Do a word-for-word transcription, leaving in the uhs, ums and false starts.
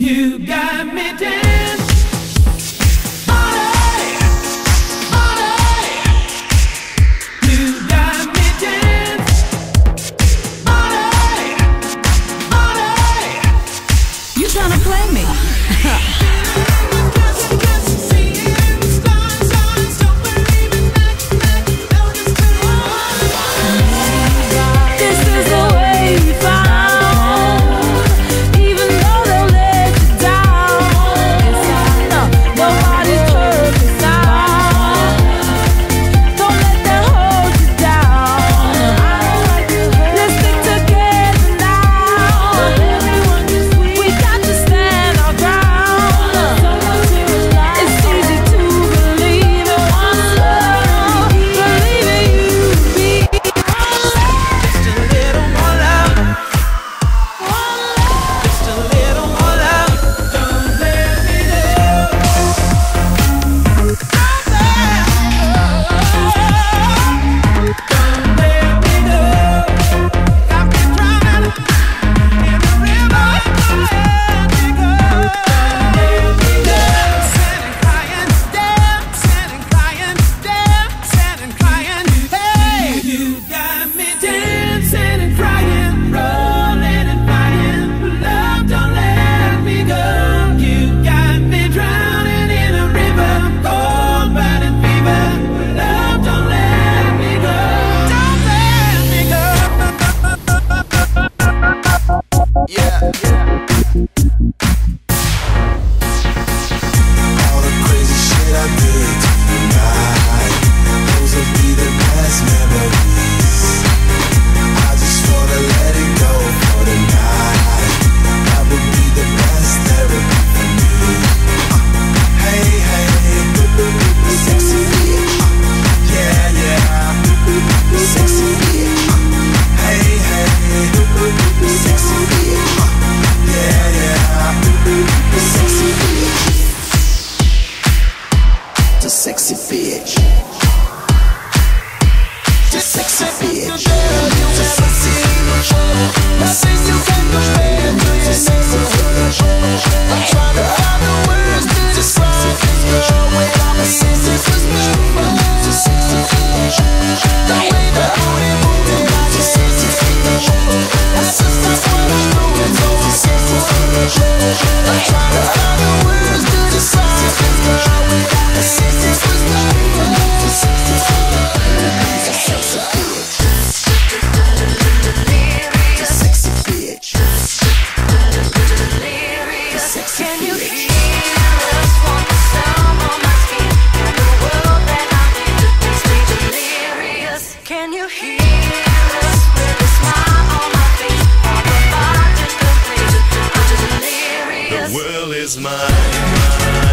You got me dancing. Trying to play me. Sexy bitch. Just sexy bitch. Nothing you can compare to your sexy bitch. I'm trying to find the words to describe this girl without a sense of perspective. Just sexy bitch. The way that booty moving, I'm just sexy bitch. That's just that's what I'm doing. So I'm sexy bitch. I'm trying to find the words to describe this girl without a sense of perspective. Just sexy bitch. Just sexy bitch. Sexy bitch. Sexy Can you bitch. hear us from the sound on my skin? In the world that I'm in, this be delirious. Can you hear us with a smile on my face? All the vibe just completed, I'm just delirious. The world is mine.